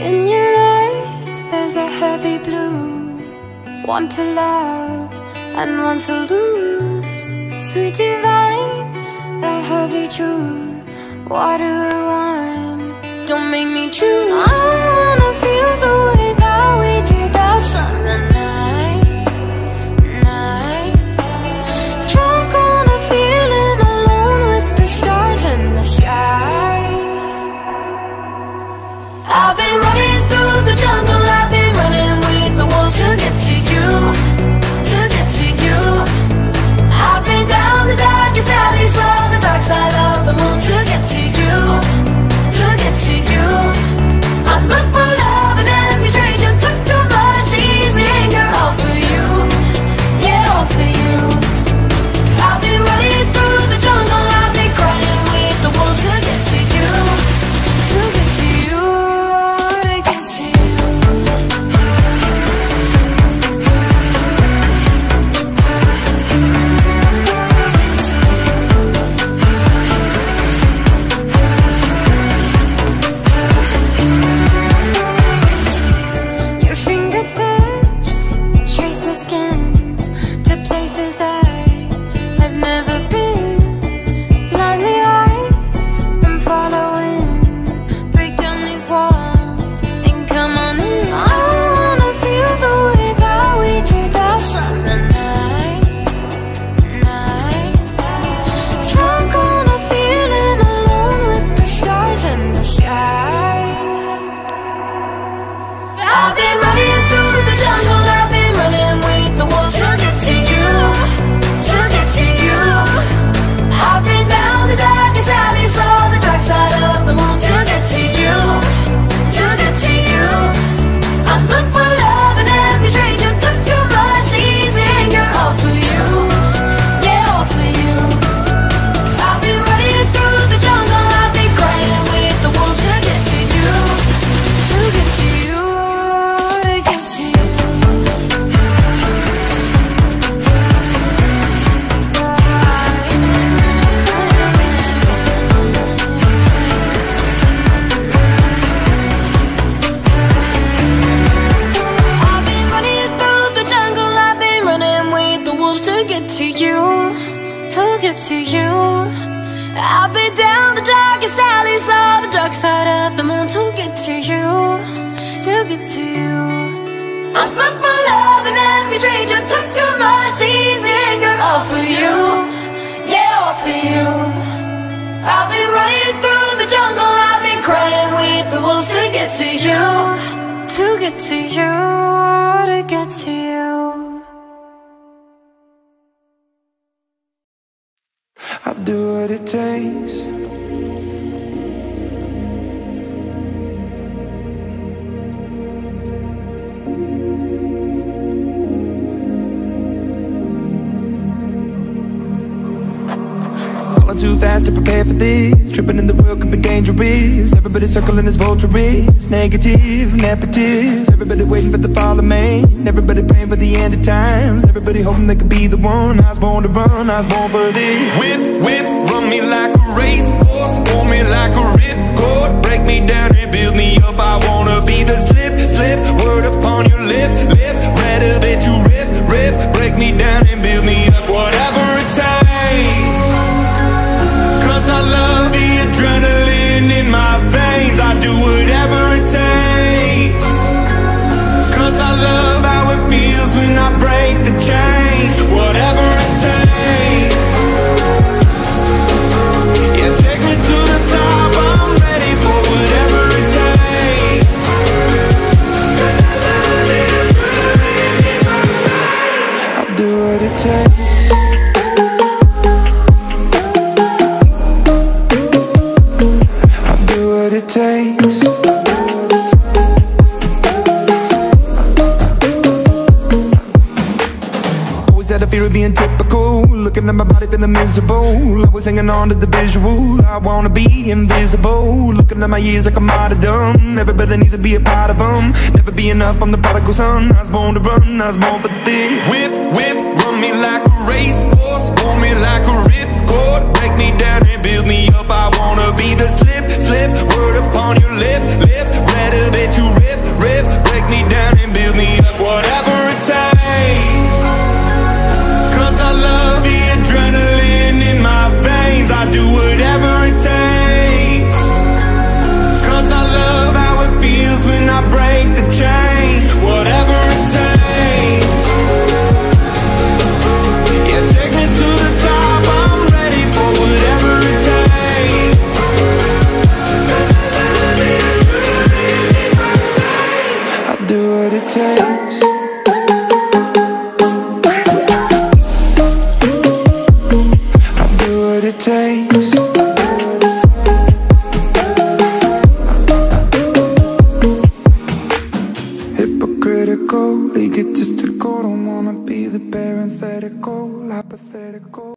In your eyes there's a heavy blue, one to love and one to lose. Sweet divine, the heavy truth, water or wine, don't make me choose. I wanna feel the way that we did that summer night. Drunk on a feeling, alone with the stars in the sky. I've been running through the jungle, I've been running with the wolves to get to you, to get to you. I've been down the darkest alleys, on the dark side of the moon to get to you, to get to you. I look for love in every stranger, took too much easy anger, all for you, yeah, all for you. I've been running through the jungle, I've been crying with the wolves to get to you, to get to you. To you, I'll be down the darkest alleys, on the dark side of the moon to get to you, to get to you. I look for love in every stranger, took too much easy anger, all for you, yeah, all for you. I've been running through the jungle, I've been crying with the wolves to get to you, to get to you, to get to you. I'll do what it takes. Falling too fast to prepare for this. Tripping in the world could be dangerous. Everybody circling as vultures, negative, nepotist. Everybody waiting for the fall of man. Everybody praying for the end of times. Everybody hoping they could be the one. I was born to run, I was born for this. Whip, whip, run me like a racehorse, pull me like a ripcord, break me down and build me up. I wanna be the slip, slip, word upon your lip, lip. Rather that you rip, rip, break me down and build me up. Whatever it takes, 'cause I love the adrenaline in my veins. I do whatever it takes, 'cause I love how it feels when I break the chains. Whatever it takes, yeah, take me to the top. I'm ready for whatever it takes, 'cause I love the adrenaline in my veins. I'll do what it takes. It takes. Always had a fear of being typical, looking at my body feeling miserable. I was hanging on to the visual, I wanna be invisible. Looking at my years like a martyrdom, everybody needs to be a part of them. Never be enough, I'm the prodigal son. I was born to run, I was born for this. Whip, whip, run me like a racehorse, pull me like a ripcord, break me down and build me up. I wanna be the slip, slip, word upon your lip, lip. Rather that you hypothetical.